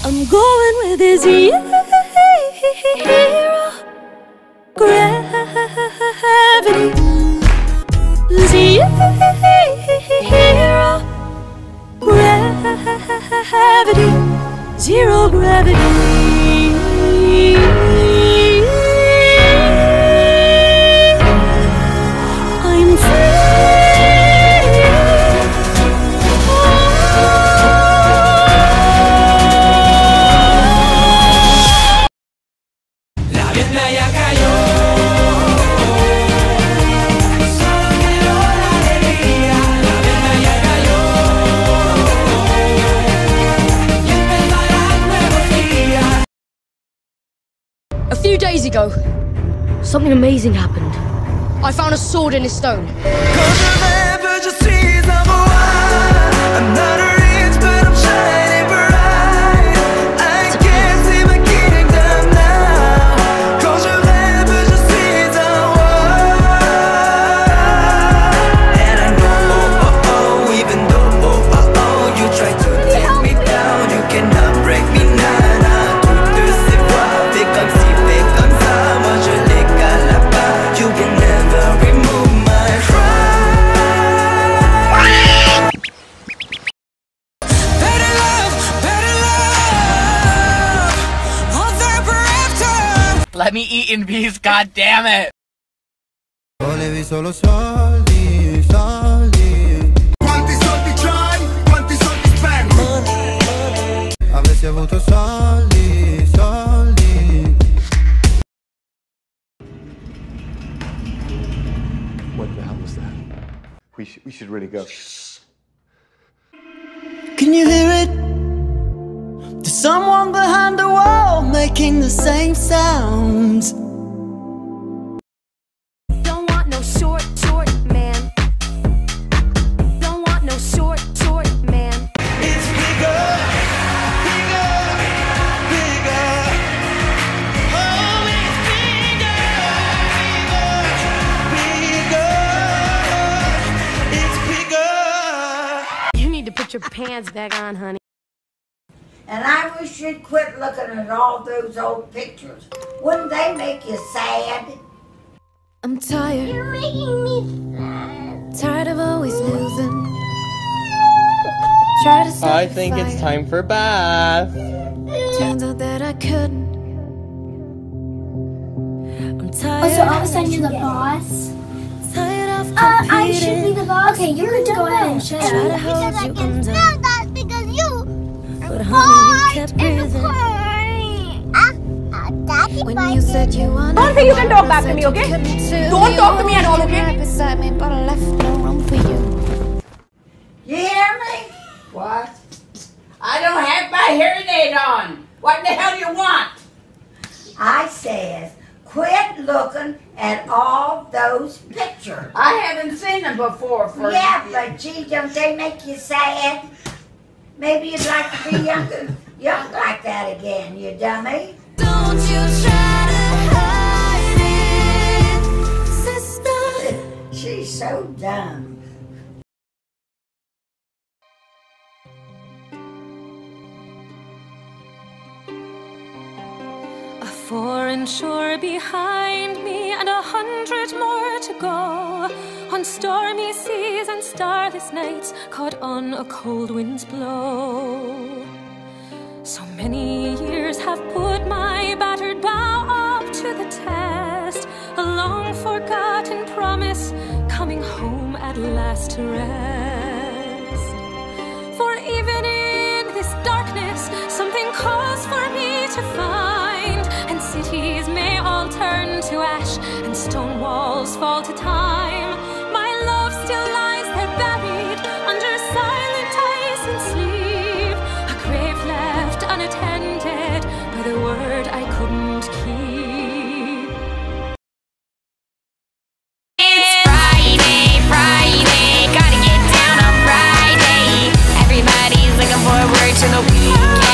I'm going with this zero gravity. Zero gravity. Zero gravity. I'm free. A few days ago, something amazing happened. I found a sword in a stone. Let me eat in peace, god damn it! Volevi solo soldi, soldi. Quanti soldi c'hai? Quanti soldi spendi? Avessi avuto soldi, soldi. What the hell was that? We should really go. Can you hear it? There's someone behind the wall making the same sounds. Don't want no short man. Don't want no short man. It's bigger, bigger, bigger. Oh, it's bigger, bigger, bigger. It's bigger. You need to put your pants back on, honey. And I wish you'd quit looking at all those old pictures. Wouldn't they make you sad? I'm tired. You're making me sad. Tired of always losing. Try to stop I think it's time for bath. Turns out that I couldn't. I'm tired. Oh, so all of a sudden you're the boss? Tired of I should be the boss. Okay, you can go ahead and shut Try to up. hold Because I you can under. smell that because you But honey, you kept breathing. Daddy, When you said you wanted, Don't think you can talk back to me, okay? Don't talk to me at all, okay? Right beside me, but I left no room for you. You hear me? What? I don't have my hearing aid on. What the hell do you want? I says, quit looking at all those pictures. I haven't seen them before. Yeah, but gee, don't they make you sad? Maybe you'd like to be young like that again, you dummy. Don't you try to hide it, sister. She's so dumb. A foreign shore behind me and 100 more to go. On stormy seas and starless nights, caught on a cold wind's blow. So many years have put my battered bow up to the test. A long forgotten promise, coming home at last to rest. For even in this darkness, something calls for me to find. And cities may all turn to ash, and stone walls fall to time. My love still lies there buried under silent ice and sleep. A grave left unattended by the word I couldn't keep. It's Friday, gotta get down on Friday. Everybody's looking forward to the weekend.